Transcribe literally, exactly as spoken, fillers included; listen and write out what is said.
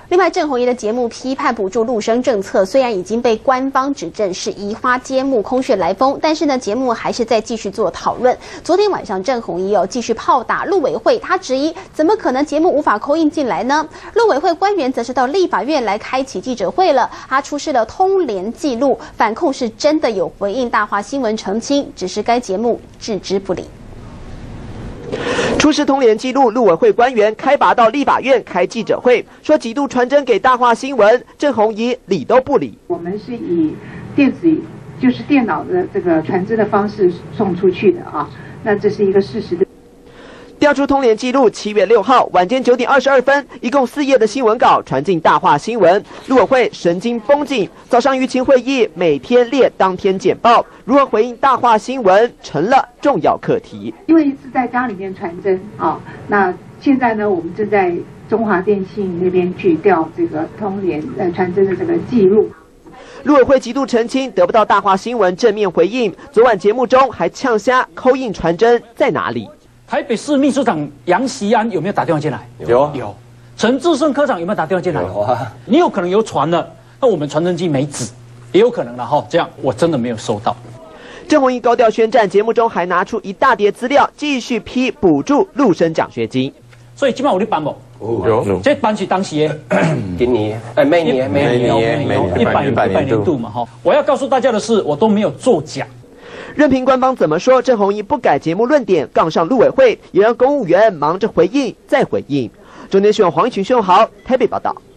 另外，郑弘仪的节目批判补助陆生政策，虽然已经被官方指证是移花接木、空穴来风，但是呢，节目还是在继续做讨论。昨天晚上，郑弘仪哦继续炮打陆委会，他质疑怎么可能节目无法扣印进来呢？陆委会官员则是到立法院来开启记者会了，他出示了通联记录，反控是真的有回应大话新闻澄清，只是该节目置之不理。 出示通联记录，陆委会官员开拔到立法院开记者会，说极度传真给大话新闻，郑弘仪理都不理。 我们是以电子，就是电脑的这个传真的方式送出去的啊，那这是一个事实的。 调出通联记录，七月六号晚间九点二十二分，一共四页的新闻稿传进大话新闻。陆委会神经绷紧，早上舆情会议每天列当天简报，如何回应大话新闻成了重要课题。 因为是在家里面传真啊，那现在呢，我们正在中华电信那边去调这个通联呃传真的这个记录。 陆委会极度澄清，得不到大话新闻正面回应。昨晚节目中还呛瞎扣印传真在哪里？ 台北市秘书长杨锡安有没有打电话进来？ 有啊， 有。陈志胜科长有没有打电话进来？ 有啊。 你有可能有传了，那我们传真机没纸，也有可能了哈。这样我真的没有收到。 郑弘仪高调宣战，节目中还拿出一大叠资料，继续批补助陆生奖学金。 所以今晚有你办不？ 有。 这办是当时的， 今年哎，每年每年每年一百一百年度嘛哈。我要告诉大家的是，我都没有作假。 任凭官方怎么说，郑弘仪不改节目论点，杠上陆委会，也让公务员忙着回应再回应。中天新闻黄一群、宣豪台北报道。